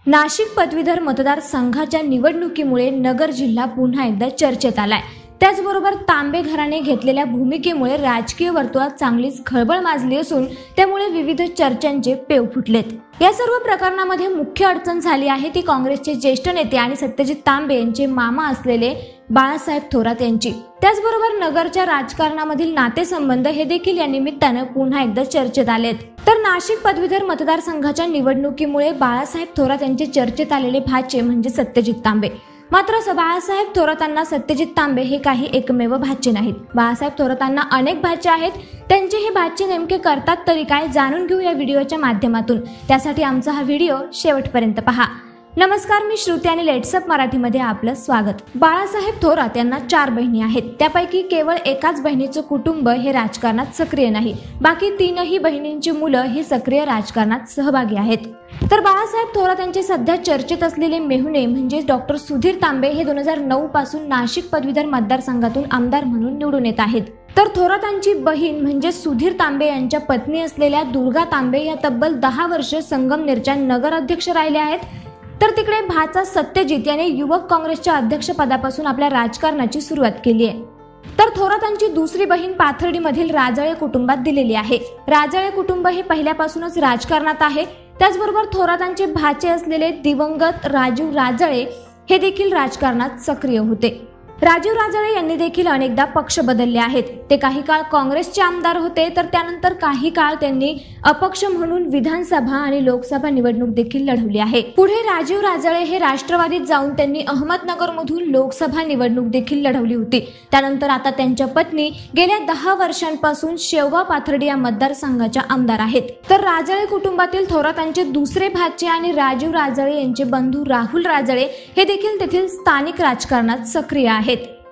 नाशिक पदवीधर मतदारसंघाच्या निवडणुकीमुळे नगर जिल्हा पुन्हा एकदा चर्चेत आलाय। त्याचबरोबर तांबे घराणे घेतलेल्या भूमिकेमुळे राजकीय वर्तुळात चांगलीच खळबळ माजली असून त्यामुळे विविध चर्चांचे पेव फुटलेत। या सर्व प्रकरणामध्ये मुख्य अडचण झाली आहे ती काँग्रेसचे ज्येष्ठ नेते आणि सत्यजित तांबे यांचे मामा असलेले बाळासाहेब थोरात यांची। त्याचबरोबर नगरच्या राजकारणामधील नातेसंबंध हे देखील या निमित्ताने पुन्हा एकदा चर्चेत आलेत। तर नाशिक पदवीधर मतदारसंघाच्या निवडणुकीमुळे बाळासाहेब थोरात यांचे चर्चेत आलेले भाचे म्हणजे सत्यजित तांबे। मात्र बाळासाहेब थोरातांना सत्यजित तांबे हे काही एकमेव भाचे नाहीत। बाळासाहेब थोरातांना अनेक भाचे आहेत। त्यांचे हे भाचे नेमके करतात तरी काय जाणून घेऊ या व्हिडिओच्या माध्यमातून। त्यासाठी आमचा हा व्हिडिओ शेवटपर्यंत पहा। नमस्कार, मी श्रुती आणि लेट्सअप मराठीमध्ये आपलं स्वागत। बाळासाहेब थोरात यांना 4 बहिणी आहेत। त्यापैकी केवळ एकाच बहिणीचं कुटुंब हे राजकारणात सक्रिय नाही, बाकी 3ही बहिणींची मुलं ही सक्रिय राजकारणात सहभागी आहेत। तर बाळासाहेब थोरात यांचे सध्या चर्चेत असलेले मेहुणे म्हणजे डॉक्टर सुधीर तांबे हे 2009 पासून नाशिक पदवीधर मतदारसंघातून आमदार म्हणून निवडून येत आहेत। तर थोरातांची बहीण म्हणजे सुधीर तांबे यांच्या पत्नी असलेल्या दुर्गा तांबे या तब्बल 10 वर्ष संगमनेरच्या नगराध्यक्ष राहिल्या आहेत। तर तिकडे भाचा सत्यजित याने युवक काँग्रेसच्या अध्यक्षपदापासून आपल्या राजकारणाची सुरुवात केली आहे। तर थोरातांची दुसरी बहीण पाथर्डीमधील राजळे कुटुंबात दिलेली आहे। राजळे कुटुंब हे पहिल्यापासूनच राजकारणात आहे। त्याचबरोबर थोरातांचे भाचे असलेले दिवंगत राजीव राजळे हे देखील राजकारणात सक्रिय होते। राजीव राजळे यांनी देखील अनेकदा पक्ष बदलले आहेत। ते काही काळ काँग्रेसचे आमदार होते, तर त्यानंतर काही काळ त्यांनी अपक्ष म्हणून विधानसभा आणि लोकसभा निवडणूक देखील लढवली आहे। पुढे राजीव राजळे हे राष्ट्रवादीत जाऊन त्यांनी अहमदनगरमधून लोकसभा निवडणूक देखील लढवली होती। त्यानंतर आता त्यांच्या पत्नी गेल्या 10 वर्षांपासून शेवगाव पाथर्डी या मतदारसंघाच्या आमदार आहेत। तर राजळे कुटुंबातील थोरातांचे दुसरे भाचे आणि राजीव राजळे यांचे बंधू राहुल राजळे हे देखील तेथील स्थानिक राजकारणात सक्रिय आहेत।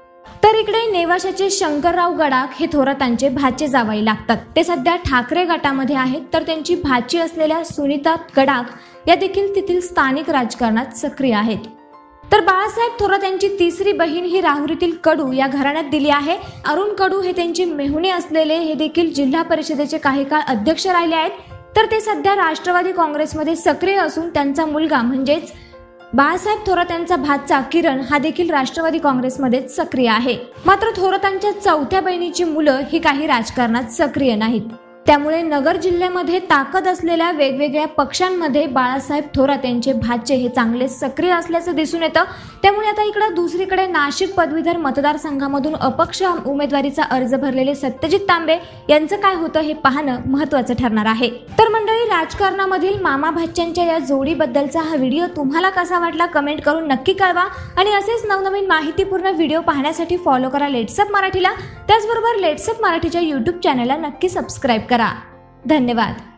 तर इकडे नेवाशाचे शंकरराव गडाख हे थोरातांचे भाचे जावई लागतात। ते सध्या ठाकरे गटामध्ये आहेत। तर त्यांची भाची असलेल्या सुनीता गडाख या देखील तेथील स्थानिक राजकारणात सक्रिय आहेत। तर बाळासाहेब थोरात यांची तिसरी बहीण ही राहुरीतील कडू या घराण्यात दिली आहे। अरुण कडू हे त्यांचे मेहुणे असलेले हे देखील जिल्हा परिषदेचे काही काळ अध्यक्ष राहिले आहेत। तर ते सध्या राष्ट्रवादी काँग्रेसमध्ये सक्रिय असून त्यांचा मुलगा म्हणजेच बाळासाहेब थोरात यांचा भाचा किरण हा देखील राष्ट्रवादी काँग्रेसमध्ये सक्रिय आहे। मात्र थोरातांच्या चौथ्या बहिणीची मुलं ही काही राजकारणात सक्रिय नाहीत। त्यामुळे नगर जिल्ह्यामध्ये ताकद असलेल्या वेगवेगळ्या पक्षांमध्ये बाळासाहेब थोरात यांचे भाचे हे चांगले सक्रिय असल्याचं दिसून येतं। त्यामुळे आता इकडे दुसरीकडे नाशिक पदवीधर मतदारसंघामधून अपक्ष उमेदवारीचा अर्ज भरलेले सत्यजित तांबे यांचं काय होतं हे पाहणं महत्त्वाचं ठरणार आहे। तर मंडळी, राजकारणामधील मामा भाच्यांच्या या जोडीबद्दलचा हा व्हिडिओ तुम्हाला कसा वाटला कमेंट करून नक्की कळवा आणि असेच नवनवीन माहितीपूर्ण व्हिडिओ पाहण्यासाठी फॉलो करा लेट्सअप मराठीला। त्याचबरोबर लेट्सअप मराठीच्या YouTube चॅनलला नक्की सबस्क्राईब करा। धन्यवाद।